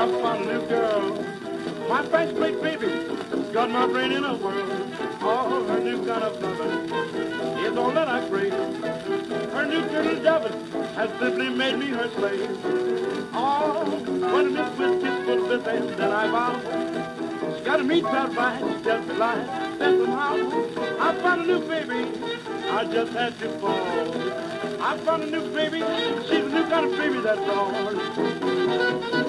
I found a new girl. My first great baby got my brain in a whirl. Oh, her new kind of loving is all that I crave. Her new turtle jobbing has simply made me her slave. Oh, when Miss Whiskey's full of this and then I vow. She's got me tied right, she's just a lie. Then somehow I found a new baby, I just had to fall. I found a new baby, she's a new kind of baby, that's all.